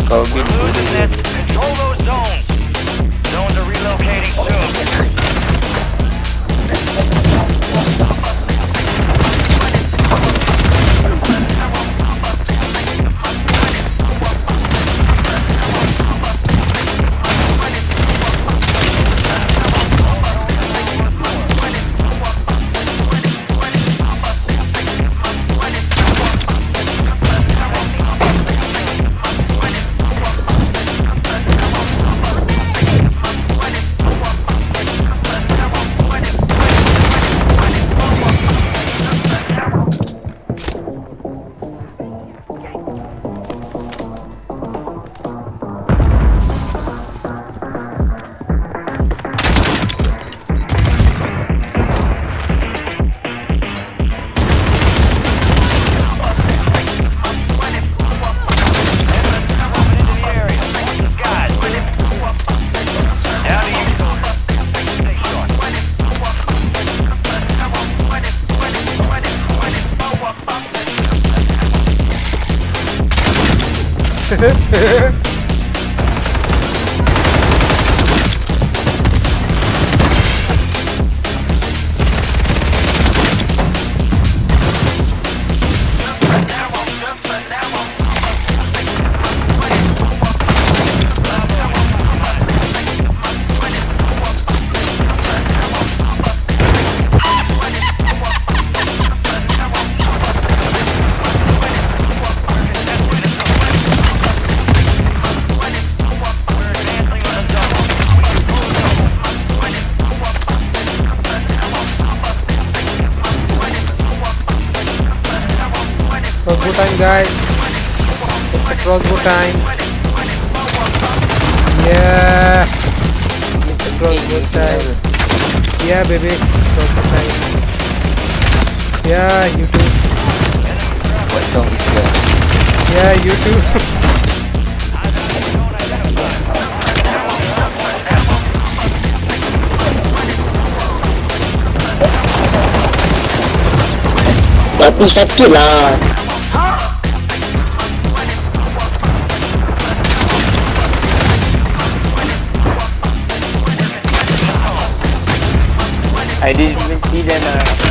Losing this. Control those zones. Zones are relocating soon. Crossbow time, guys. It's a crossbow time. Yeah. It's a crossbow time. Yeah, baby. Crossbow time. Yeah, you too. What song is that? Yeah, you too. Tapi sakit lah. I didn't even see them.